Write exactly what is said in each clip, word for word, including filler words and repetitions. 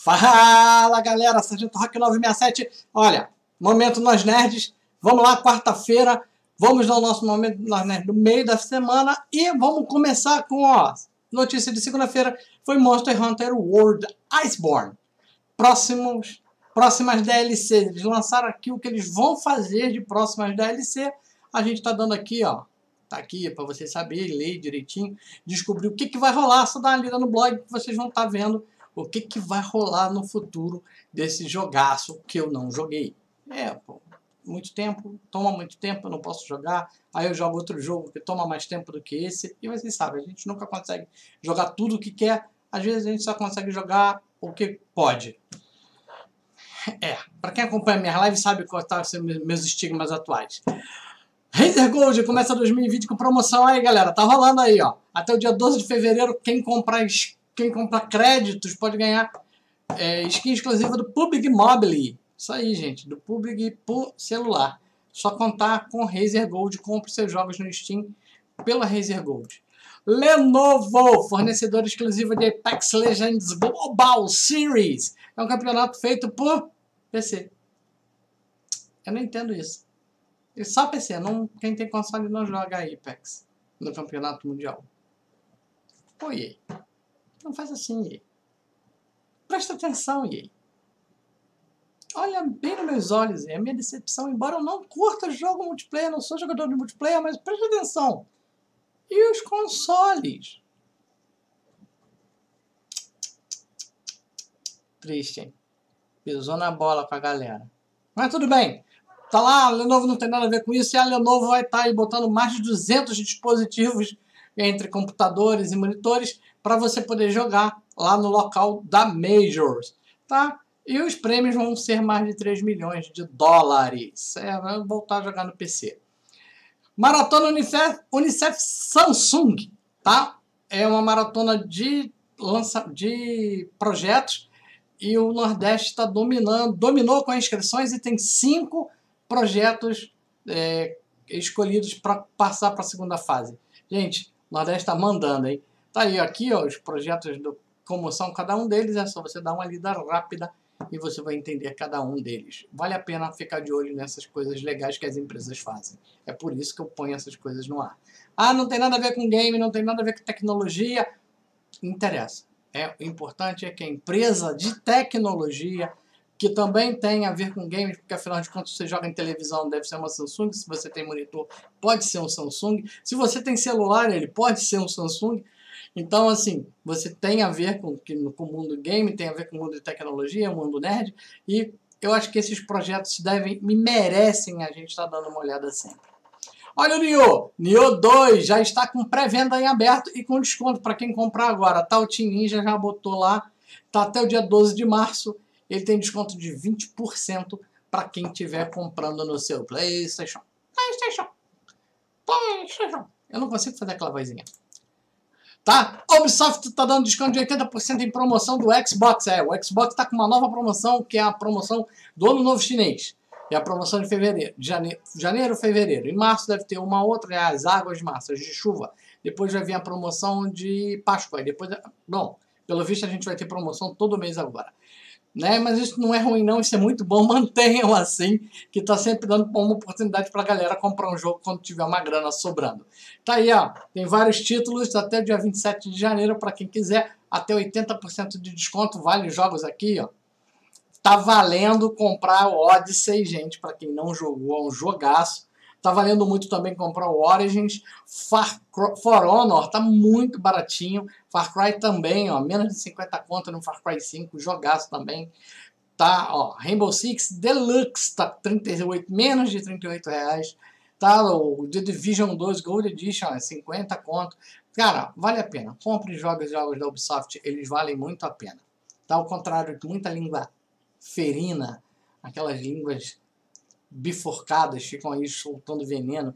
Fala galera, Sargento Rock nove seis sete. Olha, momento nós nerds. Vamos lá, quarta-feira. Vamos dar o nosso momento nós nerds no meio da semana. E vamos começar com, ó, notícia de segunda-feira. Foi Monster Hunter World Iceborne. Próximos, próximas D L Cs. Eles lançaram aqui o que eles vão fazer de próximas D L C. A gente tá dando aqui, ó. Tá aqui para vocês saberem, ler direitinho, descobrir o que, que vai rolar. Só dá uma lida no blog que vocês vão estar vendo o que, que vai rolar no futuro desse jogaço que eu não joguei. É, pô, muito tempo, toma muito tempo, eu não posso jogar. Aí eu jogo outro jogo que toma mais tempo do que esse. E vocês sabem, a gente nunca consegue jogar tudo o que quer. Às vezes a gente só consegue jogar o que pode. É, para quem acompanha minhas lives sabe quais são meus estigmas atuais. Razer Gold começa dois mil e vinte com promoção aí, galera. Tá rolando aí, ó. Até o dia doze de fevereiro, quem comprar, quem comprar créditos pode ganhar é, skin exclusiva do P U B G Mobile. Isso aí, gente. Do P U B G por celular. Só contar com Razer Gold. Compre seus jogos no Steam pela Razer Gold. Lenovo, fornecedor exclusivo de Apex Legends Global Series. É um campeonato feito por P C. Eu não entendo isso. E só P C, não, quem tem console não joga Apex no campeonato mundial. Pô, E A. Não faz assim, E A. Presta atenção, E A. Olha bem nos meus olhos, é a minha decepção. Embora eu não curta jogo multiplayer, não sou jogador de multiplayer, mas presta atenção. E os consoles? Triste, hein? Pisou na bola com a galera. Mas tudo bem. Tá lá, a Lenovo não tem nada a ver com isso, e a Lenovo vai estar aí botando mais de duzentos dispositivos entre computadores e monitores para você poder jogar lá no local da Majors, tá? E os prêmios vão ser mais de três milhões de dólares. É, vai voltar a jogar no P C. Maratona Unicef, Unicef Samsung, tá? É uma maratona de, lança, de projetos e o Nordeste está dominando, dominou com as inscrições e tem cinco projetos é, escolhidos para passar para a segunda fase. Gente, o Nordeste está mandando, hein? Tá aí, aqui, ó, os projetos do, como são cada um deles, é só você dar uma lida rápida e você vai entender cada um deles. Vale a pena ficar de olho nessas coisas legais que as empresas fazem. É por isso que eu ponho essas coisas no ar. Ah, não tem nada a ver com game, não tem nada a ver com tecnologia. Não interessa. É, o importante é que a empresa de tecnologia, que também tem a ver com games, porque afinal de contas você joga em televisão, deve ser uma Samsung. Se você tem monitor, pode ser um Samsung. Se você tem celular, ele pode ser um Samsung. Então, assim, você tem a ver com, com o mundo game, tem a ver com o mundo de tecnologia, o mundo nerd, e eu acho que esses projetos devem, me merecem a gente estar dando uma olhada sempre. Olha o Nioh! Nioh dois já está com pré-venda em aberto e com desconto para quem comprar agora. Tá, o Team Ninja já botou lá, tá até o dia doze de março. Ele tem desconto de vinte por cento para quem estiver comprando no seu PlayStation. PlayStation. PlayStation. Eu não consigo fazer aquela vozinha. Tá? A Ubisoft está dando desconto de oitenta por cento em promoção do Xbox. É, o Xbox está com uma nova promoção, que é a promoção do Ano Novo Chinês. É a promoção de fevereiro, de janeiro, janeiro, fevereiro. Em março deve ter uma outra, é as águas de março, as de chuva. Depois vai vir a promoção de Páscoa. E depois, bom, pelo visto a gente vai ter promoção todo mês agora. Né? Mas isso não é ruim não, isso é muito bom, mantenham assim, que tá sempre dando uma oportunidade pra galera comprar um jogo quando tiver uma grana sobrando. Tá aí, ó, tem vários títulos até o dia vinte e sete de janeiro para quem quiser, até oitenta por cento de desconto, vale jogos aqui, ó. Tá valendo comprar o Odyssey, gente, para quem não jogou, é um jogaço. Tá valendo muito também comprar o Origins. Far Cry, For Honor tá muito baratinho. Far Cry também, ó, menos de cinquenta conto no Far Cry cinco, jogaço também. Tá, ó, Rainbow Six Deluxe tá trinta e oito, menos de trinta e oito reais. Tá, o The Division dois Gold Edition é cinquenta conto. Cara, vale a pena. Compre jogos, jogos da Ubisoft, eles valem muito a pena. Tá, ao contrário de muita língua ferina, aquelas línguas biforcadas, ficam aí soltando veneno.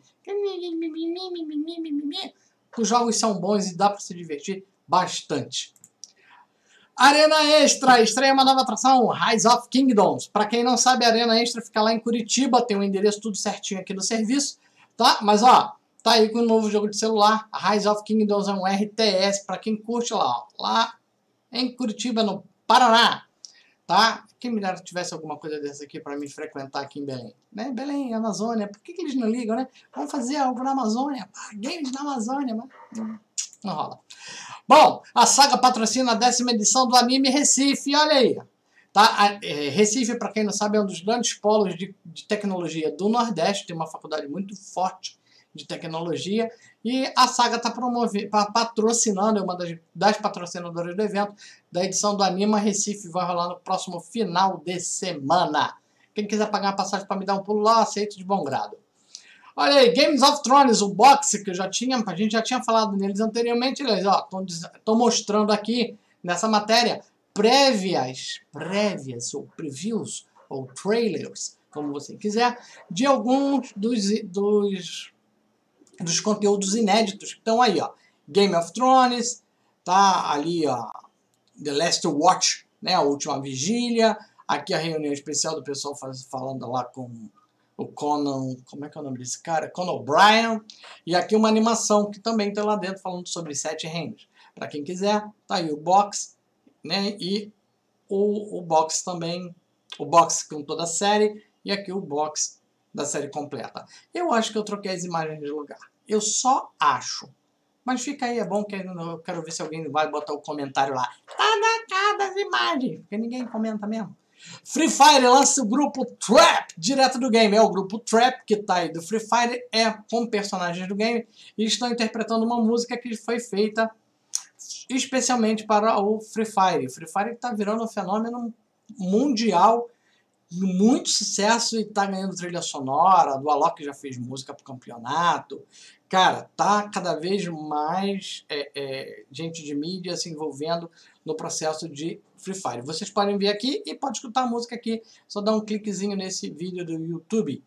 Os jogos são bons e dá para se divertir bastante. Arena Extra, estreia uma nova atração, Rise of Kingdoms. Para quem não sabe, a Arena Extra fica lá em Curitiba, tem um endereço tudo certinho aqui no serviço, tá? Mas ó, tá aí com um novo jogo de celular, Rise of Kingdoms é um R T S, para quem curte lá, ó, lá em Curitiba, no Paraná. tá? Quem me dera tivesse alguma coisa dessa aqui para me frequentar aqui em Belém, né? Belém, Amazônia, por que, que eles não ligam, né? Vamos fazer algo na Amazônia, ah, games na Amazônia, mas não, não rola. Bom, a Saga patrocina a décima edição do Anime Recife, olha aí. Tá? A, é, Recife, para quem não sabe, é um dos grandes polos de, de tecnologia do Nordeste, tem uma faculdade muito forte de tecnologia, e a Saga está patrocinando, é uma das, das patrocinadoras do evento, da edição do Anima Recife, vai rolar no próximo final de semana. Quem quiser pagar uma passagem para me dar um pulo lá, aceito de bom grado. Olha aí, Games of Thrones, o boxe que eu já tinha, a gente já tinha falado neles anteriormente, eles estão mostrando aqui nessa matéria prévias, prévias ou previews ou trailers, como você quiser, de alguns dos, dos, dos conteúdos inéditos que estão aí, ó. Game of Thrones, tá ali, ó, The Last Watch, né, a última vigília, aqui a reunião especial do pessoal faz, falando lá com o Conan, como é que é o nome desse cara? Conan O'Brien. E aqui uma animação que também tem lá dentro falando sobre Sete Reinos. Para quem quiser, tá aí o box, né? E o, o box também, o box com toda a série e aqui o box da série completa. Eu acho que eu troquei as imagens de lugar. Eu só acho. Mas fica aí, é bom que eu quero ver se alguém vai botar o comentário lá. Tá na cara das imagens, porque ninguém comenta mesmo. Free Fire lança o grupo Trap direto do game. É o grupo Trap que tá aí do Free Fire, é com personagens do game e estão interpretando uma música que foi feita especialmente para o Free Fire. O Free Fire está virando um fenômeno mundial, muito sucesso e tá ganhando trilha sonora. Do Alok já fez música pro campeonato. Cara, tá cada vez mais é, é, gente de mídia se envolvendo no processo de Free Fire. Vocês podem ver aqui e pode escutar a música aqui. Só dá um cliquezinho nesse vídeo do YouTube.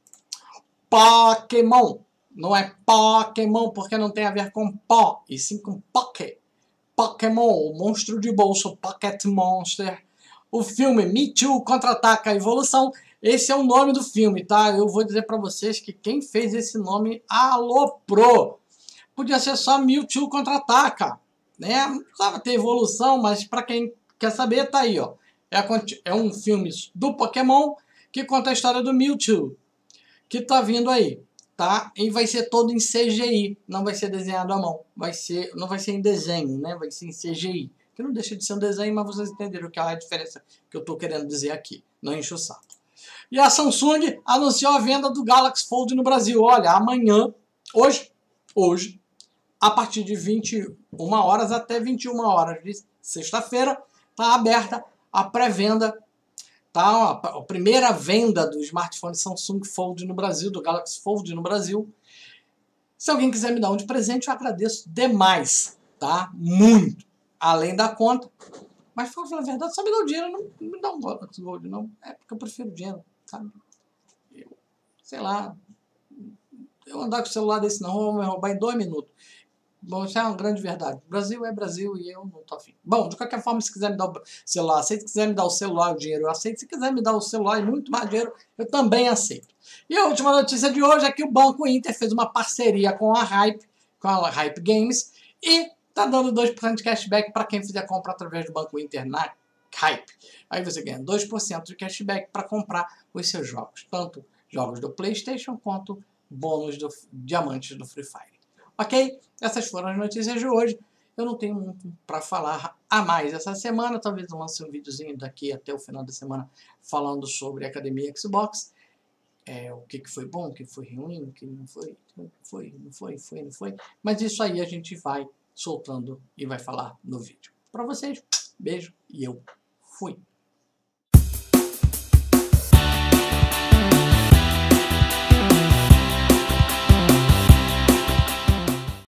Pokémon. Não é Pokémon porque não tem a ver com pó, e sim com Poké. Pokémon, o monstro de bolso, Pocket Monster. O filme Me Too Contra-Ataca a Evolução. Esse é o nome do filme, tá? Eu vou dizer pra vocês que quem fez esse nome aloprou. Podia ser só Mewtwo Contra-Ataca, né? Não precisava ter evolução, mas pra quem quer saber, tá aí, ó. É, a, é um filme do Pokémon que conta a história do Mewtwo, que tá vindo aí, tá? E vai ser todo em C G I, não vai ser desenhado à mão. Vai ser, não vai ser em desenho, né? Vai ser em C G I. Que não deixa de ser um desenho, mas vocês entenderam que é a diferença que eu tô querendo dizer aqui. Não enche o saco. E a Samsung anunciou a venda do Galaxy Fold no Brasil. Olha, amanhã, hoje, hoje, a partir de vinte e uma horas até vinte e uma horas de sexta-feira, está aberta a pré-venda, tá? A primeira venda do smartphone Samsung Fold no Brasil, do Galaxy Fold no Brasil. Se alguém quiser me dar um de presente, eu agradeço demais, tá? Muito. Além da conta. Mas, pra falar a verdade, só me dá o dinheiro, não, não me dá um Galaxy Gold, não. É porque eu prefiro dinheiro, sabe? Eu, sei lá, eu andar com o celular desse não, vou me roubar em dois minutos. Bom, isso é uma grande verdade. Brasil é Brasil e eu não tô afim. Bom, de qualquer forma, se quiser me dar o celular, aceito. Se quiser me dar o celular, o dinheiro, eu aceito. Se quiser me dar o celular e muito mais dinheiro, eu também aceito. E a última notícia de hoje é que o Banco Inter fez uma parceria com a Hype, com a Hype Games, e tá dando dois por cento de cashback para quem fizer compra através do Banco Inter na Hype. Aí você ganha dois por cento de cashback para comprar os seus jogos. Tanto jogos do PlayStation quanto bônus do diamantes do Free Fire. Ok? Essas foram as notícias de hoje. Eu não tenho muito para falar a mais essa semana. Talvez eu lance um videozinho daqui até o final da semana falando sobre a Academia Xbox. É, o que, que foi bom, o que foi ruim, o que não foi, foi, não foi, foi, não foi. Mas isso aí a gente vai soltando e vai falar no vídeo. Para vocês, beijo e eu fui.